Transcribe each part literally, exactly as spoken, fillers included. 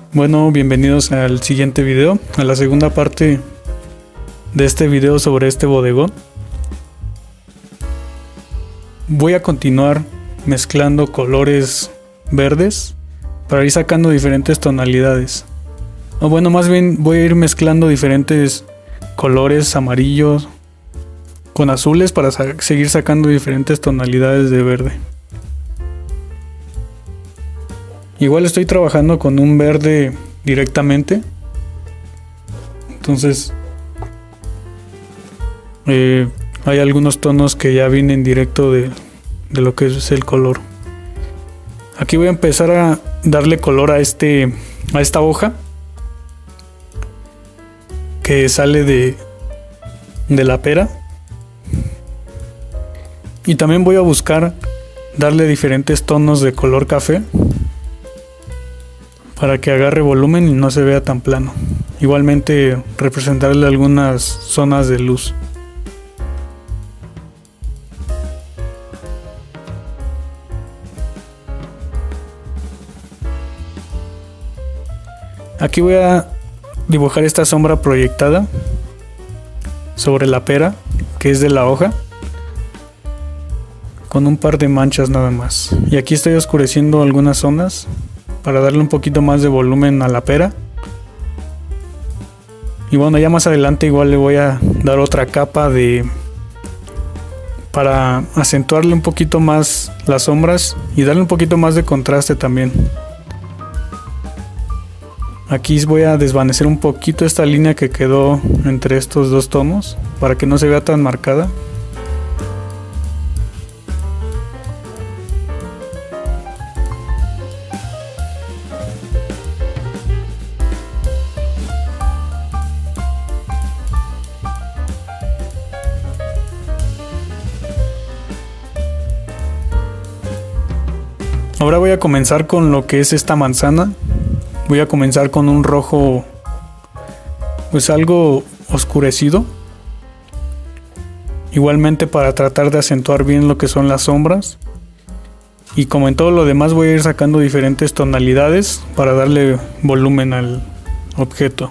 Bueno, bienvenidos al siguiente video, a la segunda parte de este video sobre este bodegón. Voy a continuar mezclando colores verdes para ir sacando diferentes tonalidades. O bueno, más bien voy a ir mezclando diferentes colores amarillos con azules para sa- seguir sacando diferentes tonalidades de verde. Igual estoy trabajando con un verde directamente, entonces eh, hay algunos tonos que ya vienen directo de, de lo que es el color. Aquí voy a empezar a darle color a este a esta hoja que sale de, de la pera, y también voy a buscar darle diferentes tonos de color café para que agarre volumen y no se vea tan plano. Igualmente representarle algunas zonas de luz. Aquí voy a dibujar esta sombra proyectada sobre la pera, que es de la hoja, con un par de manchas nada más. Y aquí estoy oscureciendo algunas zonas para darle un poquito más de volumen a la pera. Y bueno, ya más adelante igual le voy a dar otra capa de para acentuarle un poquito más las sombras y darle un poquito más de contraste también. Aquí voy a desvanecer un poquito esta línea que quedó entre estos dos tonos para que no se vea tan marcada. Ahora voy a comenzar con lo que es esta manzana. Voy a comenzar con un rojo pues algo oscurecido, igualmente para tratar de acentuar bien lo que son las sombras. Y como en todo lo demás voy a ir sacando diferentes tonalidades para darle volumen al objeto.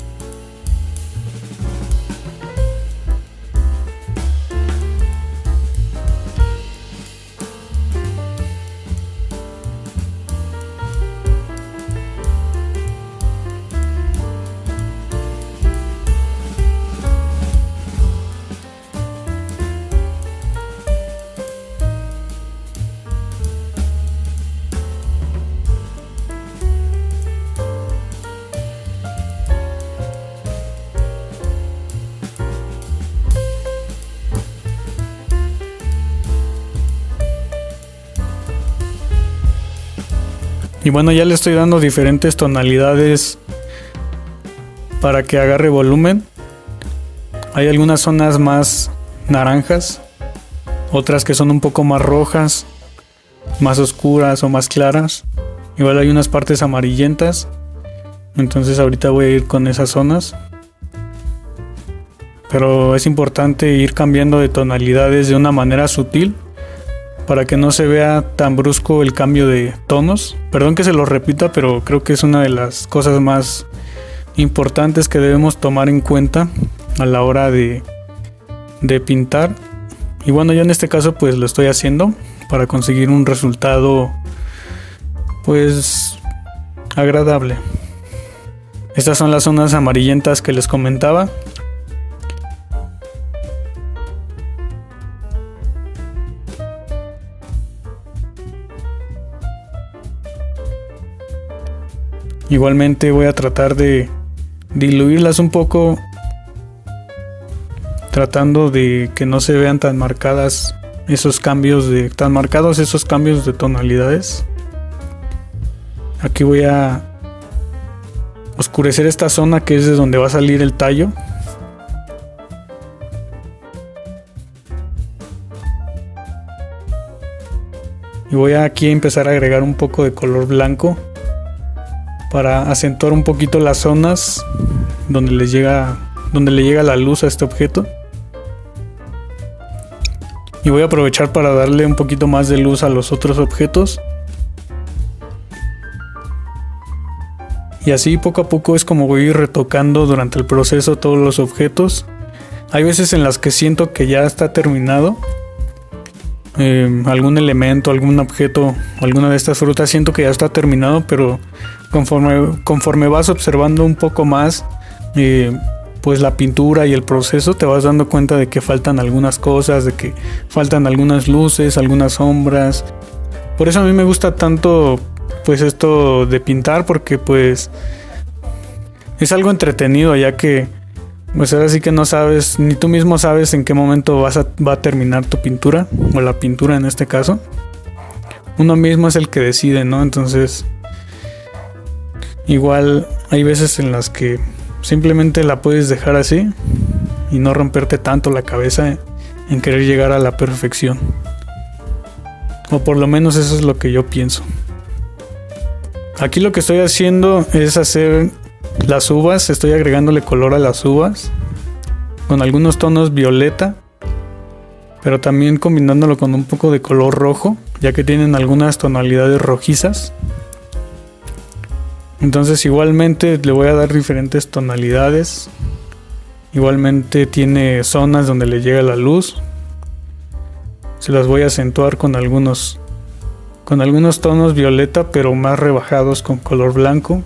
Y bueno, ya le estoy dando diferentes tonalidades para que agarre volumen. Hay algunas zonas más naranjas, otras que son un poco más rojas, más oscuras o más claras. Igual hay unas partes amarillentas, entonces ahorita voy a ir con esas zonas. Pero es importante ir cambiando de tonalidades de una manera sutil para que no se vea tan brusco el cambio de tonos. Perdón que se lo repita, pero creo que es una de las cosas más importantes que debemos tomar en cuenta a la hora de, de pintar. Y bueno, yo en este caso pues lo estoy haciendo para conseguir un resultado pues agradable. Estas son las zonas amarillentas que les comentaba. Igualmente voy a tratar de diluirlas un poco, tratando de que no se vean tan marcadas esos cambios de tan marcados esos cambios de tonalidades. Aquí voy a oscurecer esta zona que es de donde va a salir el tallo. Y voy a aquí a empezar a agregar un poco de color blanco para acentuar un poquito las zonas donde le llega donde le llega la luz a este objeto. Y voy a aprovechar para darle un poquito más de luz a los otros objetos. Y así poco a poco es como voy retocando durante el proceso todos los objetos. Hay veces en las que siento que ya está terminado. Eh, algún elemento, algún objeto, alguna de estas frutas siento que ya está terminado, pero conforme, conforme vas observando un poco más eh, pues la pintura y el proceso, te vas dando cuenta de que faltan algunas cosas, de que faltan algunas luces, algunas sombras. Por eso a mí me gusta tanto pues esto de pintar, porque pues es algo entretenido, ya que pues ahora sí que no sabes, ni tú mismo sabes en qué momento vas a, va a terminar tu pintura, o la pintura en este caso. Uno mismo es el que decide, ¿no? Entonces, igual hay veces en las que simplemente la puedes dejar así y no romperte tanto la cabeza en querer llegar a la perfección. O por lo menos eso es lo que yo pienso. Aquí lo que estoy haciendo es hacer las uvas, estoy agregándole color a las uvas con algunos tonos violeta, pero también combinándolo con un poco de color rojo, ya que tienen algunas tonalidades rojizas. Entonces igualmente le voy a dar diferentes tonalidades. Igualmente tiene zonas donde le llega la luz. Se las voy a acentuar con algunos con algunos tonos violeta, pero más rebajados con color blanco,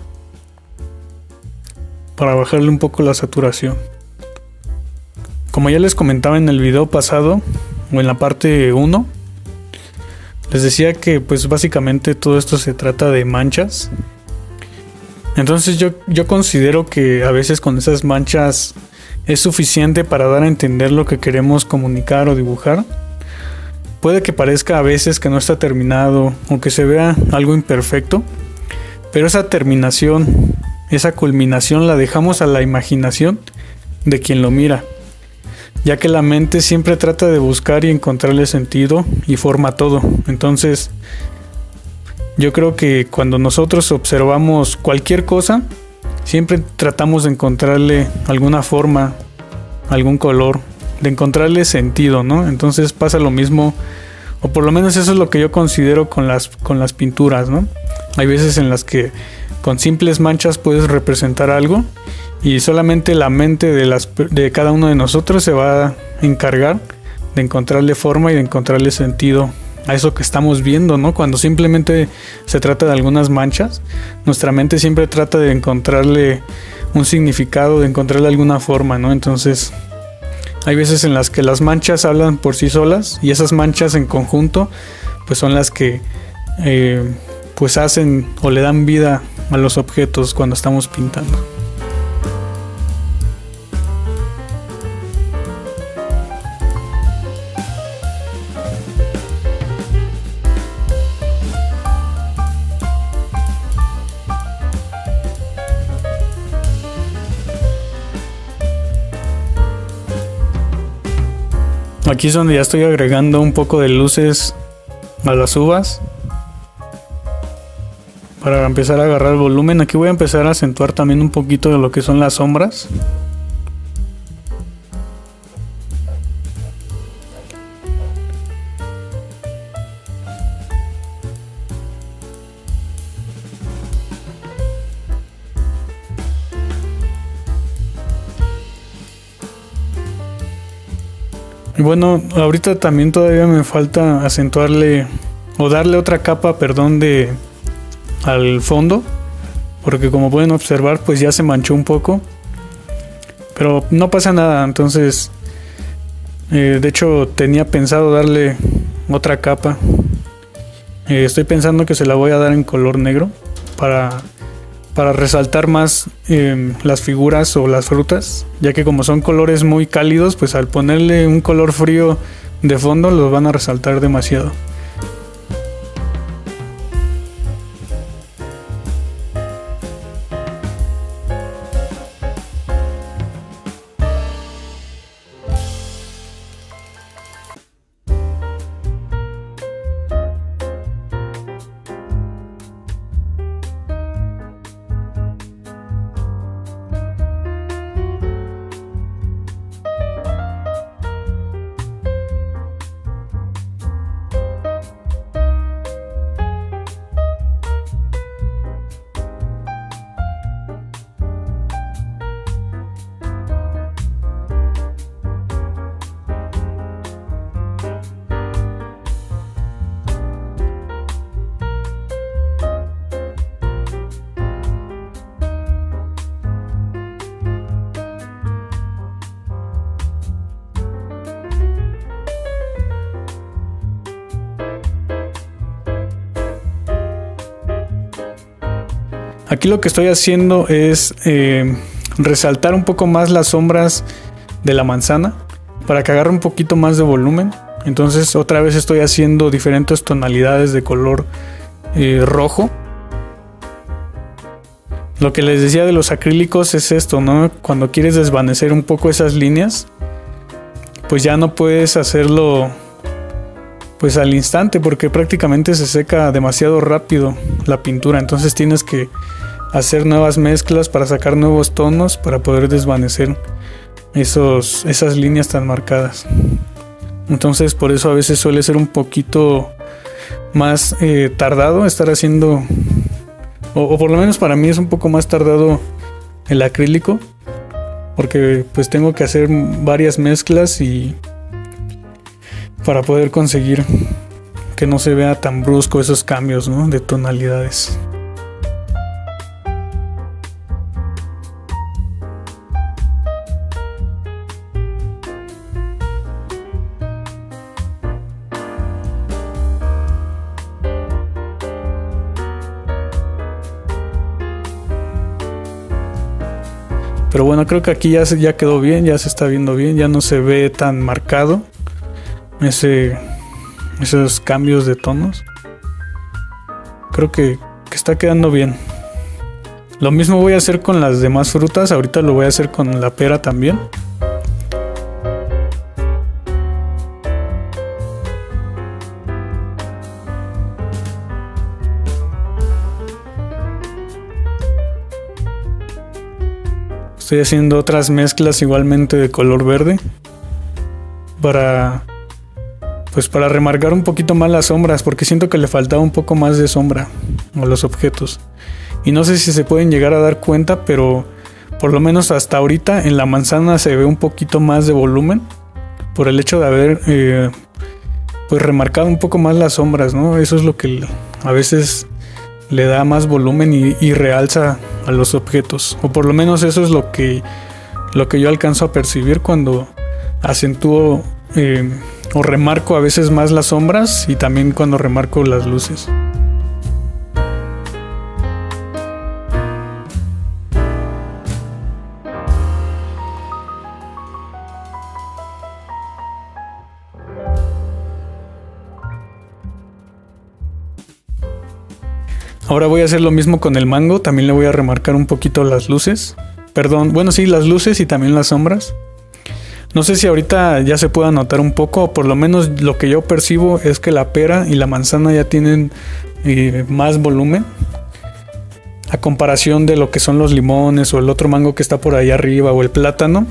para bajarle un poco la saturación. Como ya les comentaba en el video pasado, o en la parte uno, les decía que pues básicamente todo esto se trata de manchas. Entonces yo, yo considero que a veces con esas manchas es suficiente para dar a entender lo que queremos comunicar o dibujar. Puede que parezca a veces que no está terminado o que se vea algo imperfecto, pero esa terminación, esa culminación la dejamos a la imaginación de quien lo mira, ya que la mente siempre trata de buscar y encontrarle sentido y forma a todo. Entonces yo creo que cuando nosotros observamos cualquier cosa, siempre tratamos de encontrarle alguna forma, algún color, de encontrarle sentido, ¿no? Entonces pasa lo mismo, o por lo menos eso es lo que yo considero con las, con las pinturas, ¿no? Hay veces en las que con simples manchas puedes representar algo y solamente la mente de, las, de cada uno de nosotros se va a encargar de encontrarle forma y de encontrarle sentido a eso que estamos viendo, ¿no? Cuando simplemente se trata de algunas manchas, nuestra mente siempre trata de encontrarle un significado, de encontrarle alguna forma, ¿no? Entonces hay veces en las que las manchas hablan por sí solas, y esas manchas en conjunto pues son las que eh, pues hacen o le dan vida a los objetos cuando estamos pintando. Aquí es donde ya estoy agregando un poco de luces a las uvas para empezar a agarrar volumen. Aquí voy a empezar a acentuar también un poquito de lo que son las sombras. Y bueno, ahorita también todavía me falta acentuarle o darle otra capa, perdón, de al fondo, porque como pueden observar pues ya se manchó un poco, pero no pasa nada. Entonces eh, de hecho tenía pensado darle otra capa. eh, estoy pensando que se la voy a dar en color negro para para resaltar más eh, las figuras o las frutas, ya que como son colores muy cálidos, pues al ponerle un color frío de fondo los van a resaltar demasiado. Aquí lo que estoy haciendo es eh, resaltar un poco más las sombras de la manzana para que agarre un poquito más de volumen. Entonces otra vez estoy haciendo diferentes tonalidades de color eh, rojo. Lo que les decía de los acrílicos es esto, ¿no? Cuando quieres desvanecer un poco esas líneas, pues ya no puedes hacerlo pues al instante, porque prácticamente se seca demasiado rápido la pintura. Entonces tienes que hacer nuevas mezclas para sacar nuevos tonos para poder desvanecer esos, esas líneas tan marcadas. Entonces por eso a veces suele ser un poquito más eh, tardado estar haciendo, o, o por lo menos para mí es un poco más tardado el acrílico, porque pues tengo que hacer varias mezclas y para poder conseguir que no se vea tan brusco esos cambios, ¿no?, de tonalidades. Pero bueno, creo que aquí ya, se, ya quedó bien, ya se está viendo bien, ya no se ve tan marcado ese, esos cambios de tonos. Creo que, que está quedando bien. Lo mismo voy a hacer con las demás frutas, ahorita lo voy a hacer con la pera también. Estoy haciendo otras mezclas igualmente de color verde para pues para remarcar un poquito más las sombras, porque siento que le faltaba un poco más de sombra a los objetos. Y no sé si se pueden llegar a dar cuenta, pero por lo menos hasta ahorita en la manzana se ve un poquito más de volumen por el hecho de haber eh, pues remarcado un poco más las sombras, ¿no? Eso es lo que a veces le da más volumen y, y realza a los objetos, o por lo menos eso es lo que lo que yo alcanzo a percibir cuando acentúo eh, o remarco a veces más las sombras, y también cuando remarco las luces. Ahora voy a hacer lo mismo con el mango, también le voy a remarcar un poquito las luces. Perdón, bueno sí, las luces y también las sombras. No sé si ahorita ya se pueda notar un poco, o por lo menos lo que yo percibo es que la pera y la manzana ya tienen eh, más volumen a comparación de lo que son los limones o el otro mango que está por ahí arriba, o el plátano.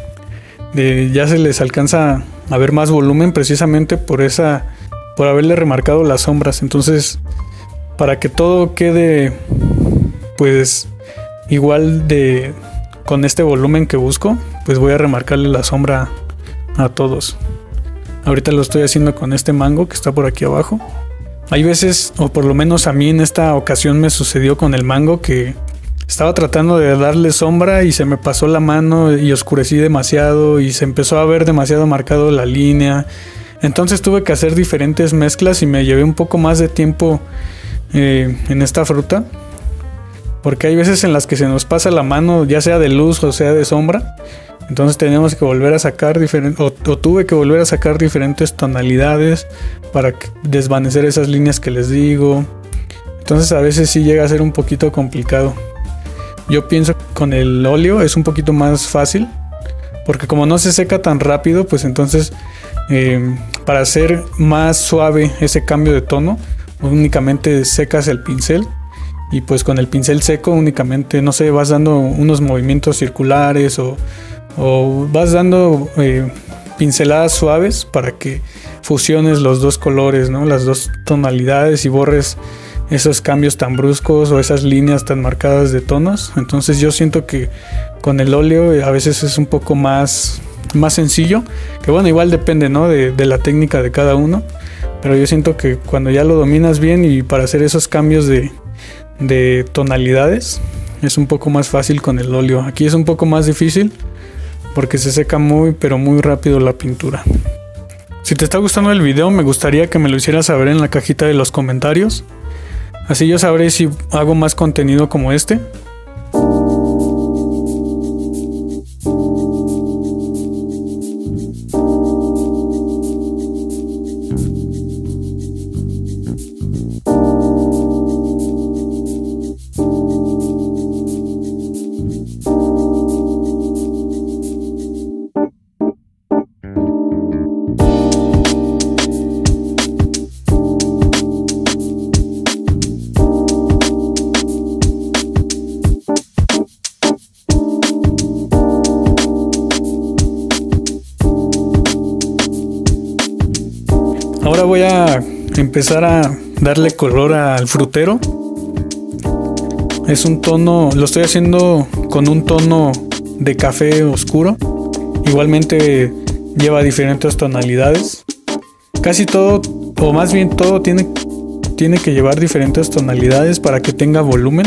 Eh, ya se les alcanza a ver más volumen precisamente por esa, por haberle remarcado las sombras. Entonces, para que todo quede pues igual de con este volumen que busco, pues voy a remarcarle la sombra a todos. Ahorita lo estoy haciendo con este mango que está por aquí abajo. Hay veces, o por lo menos a mí en esta ocasión me sucedió con el mango, que estaba tratando de darle sombra y se me pasó la mano y oscurecí demasiado y se empezó a ver demasiado marcado la línea. Entonces tuve que hacer diferentes mezclas y me llevé un poco más de tiempo eh, en esta fruta, porque hay veces en las que se nos pasa la mano, ya sea de luz o sea de sombra. Entonces tenemos que volver a sacar diferentes, o, o tuve que volver a sacar diferentes tonalidades para desvanecer esas líneas que les digo. Entonces a veces sí llega a ser un poquito complicado. Yo pienso que con el óleo es un poquito más fácil, porque como no se seca tan rápido, pues entonces eh, para hacer más suave ese cambio de tono, únicamente secas el pincel. Y pues con el pincel seco únicamente, no sé, vas dando unos movimientos circulares o, o vas dando eh, pinceladas suaves para que fusiones los dos colores, ¿no? Las dos tonalidades, y borres esos cambios tan bruscos o esas líneas tan marcadas de tonos. Entonces yo siento que con el óleo a veces es un poco más, más sencillo, que bueno, igual depende, ¿no?, de, de la técnica de cada uno, pero yo siento que cuando ya lo dominas bien y para hacer esos cambios de de tonalidades es un poco más fácil con el óleo. Aquí es un poco más difícil porque se seca muy pero muy rápido la pintura. Si te está gustando el video, me gustaría que me lo hicieras saber en la cajita de los comentarios. Así yo sabré si hago más contenido como este. Ahora voy a empezar a darle color al frutero. Es un tono, lo estoy haciendo con un tono de café oscuro. Igualmente lleva diferentes tonalidades. Casi todo, o más bien todo, tiene, tiene que llevar diferentes tonalidades para que tenga volumen.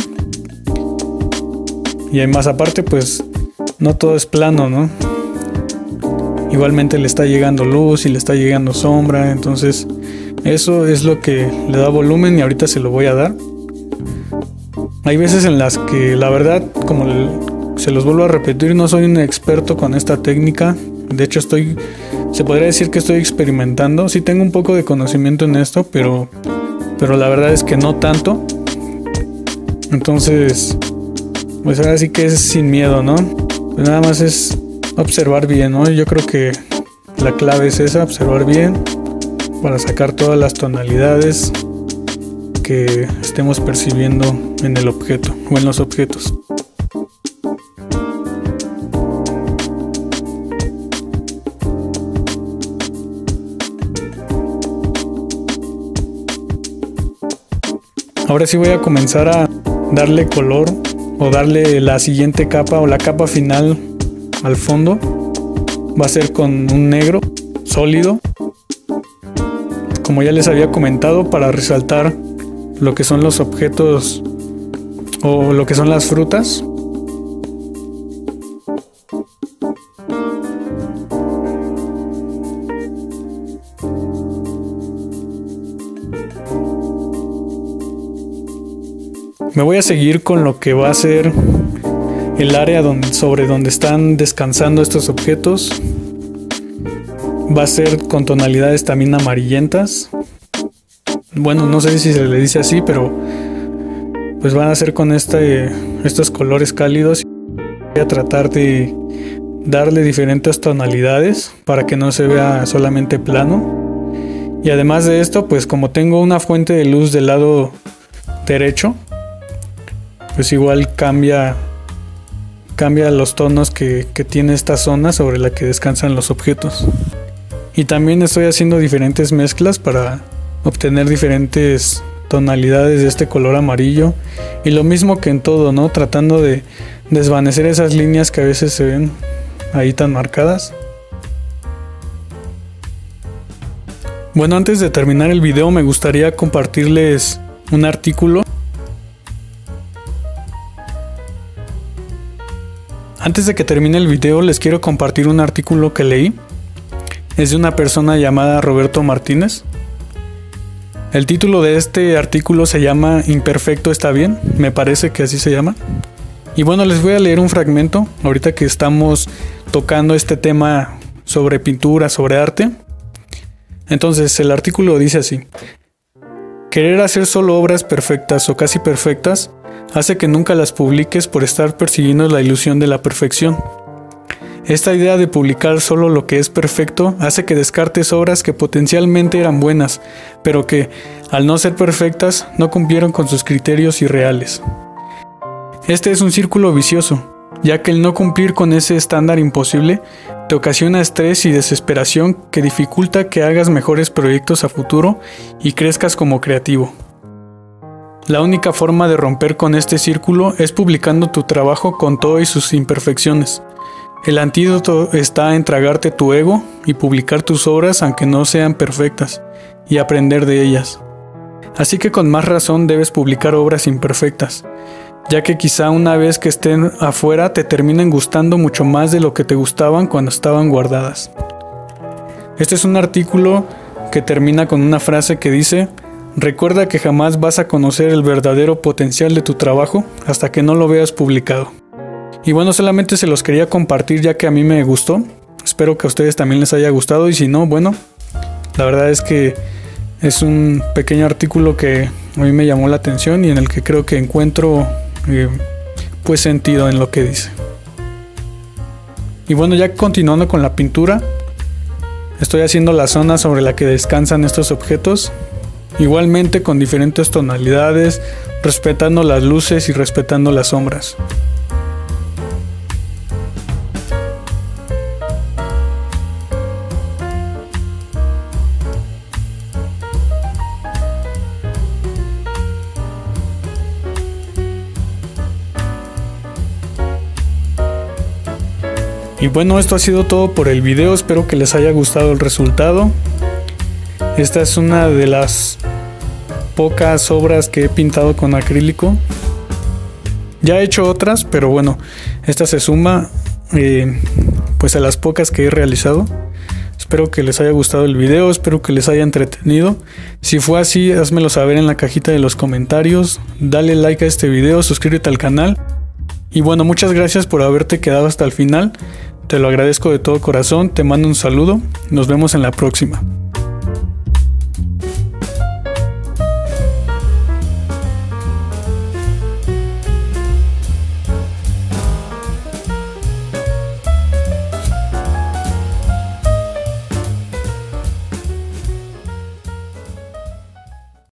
Y más aparte, pues no todo es plano, ¿no? Igualmente le está llegando luz y le está llegando sombra, entonces eso es lo que le da volumen y ahorita se lo voy a dar. Hay veces en las que la verdad, como se los vuelvo a repetir, no soy un experto con esta técnica. De hecho estoy, se podría decir que estoy experimentando. Sí tengo un poco de conocimiento en esto, pero, pero la verdad es que no tanto. Entonces, pues ahora sí que es sin miedo, ¿no? Pues nada más es observar bien, ¿no? Yo creo que la clave es esa, observar bien para sacar todas las tonalidades que estemos percibiendo en el objeto o en los objetos. Ahora sí voy a comenzar a darle color o darle la siguiente capa o la capa final al fondo. Va a ser con un negro sólido, como ya les había comentado, para resaltar lo que son los objetos o lo que son las frutas. Me voy a seguir con lo que va a ser el área donde, sobre donde están descansando estos objetos. Va a ser con tonalidades también amarillentas. Bueno, no sé si se le dice así, pero pues van a ser con este, estos colores cálidos. Voy a tratar de darle diferentes tonalidades para que no se vea solamente plano. Y además de esto, pues como tengo una fuente de luz del lado derecho, pues igual cambia cambia los tonos que, que tiene esta zona sobre la que descansan los objetos. Y también estoy haciendo diferentes mezclas para obtener diferentes tonalidades de este color amarillo. Y lo mismo que en todo, ¿no? Tratando de desvanecer esas líneas que a veces se ven ahí tan marcadas. Bueno, antes de terminar el video me gustaría compartirles un artículo. Antes de que termine el video les quiero compartir un artículo que leí. Es de una persona llamada Roberto Martínez. El título de este artículo se llama Imperfecto está bien, me parece que así se llama. Y bueno, les voy a leer un fragmento ahorita que estamos tocando este tema sobre pintura, sobre arte. Entonces el artículo dice así: querer hacer solo obras perfectas o casi perfectas hace que nunca las publiques por estar persiguiendo la ilusión de la perfección. Esta idea de publicar solo lo que es perfecto hace que descartes obras que potencialmente eran buenas, pero que, al no ser perfectas, no cumplieron con sus criterios irreales. Este es un círculo vicioso, ya que el no cumplir con ese estándar imposible te ocasiona estrés y desesperación que dificulta que hagas mejores proyectos a futuro y crezcas como creativo. La única forma de romper con este círculo es publicando tu trabajo con todo y sus imperfecciones. El antídoto está en tragarte tu ego y publicar tus obras aunque no sean perfectas, y aprender de ellas. Así que con más razón debes publicar obras imperfectas, ya que quizá una vez que estén afuera te terminen gustando mucho más de lo que te gustaban cuando estaban guardadas. Este es un artículo que termina con una frase que dice: Recuerda que jamás vas a conocer el verdadero potencial de tu trabajo hasta que no lo veas publicado. Y bueno, solamente se los quería compartir ya que a mí me gustó. Espero que a ustedes también les haya gustado y si no, bueno, la verdad es que es un pequeño artículo que a mí me llamó la atención y en el que creo que encuentro eh, pues sentido en lo que dice. Y bueno, ya continuando con la pintura, estoy haciendo la zona sobre la que descansan estos objetos. Igualmente con diferentes tonalidades, respetando las luces y respetando las sombras. Y bueno, esto ha sido todo por el video, espero que les haya gustado el resultado. Esta es una de las pocas obras que he pintado con acrílico. Ya he hecho otras, pero bueno, esta se suma eh, pues a las pocas que he realizado. Espero que les haya gustado el video, espero que les haya entretenido. Si fue así, házmelo saber en la cajita de los comentarios. Dale like a este video, suscríbete al canal. Y bueno, muchas gracias por haberte quedado hasta el final. Te lo agradezco de todo corazón, te mando un saludo. Nos vemos en la próxima.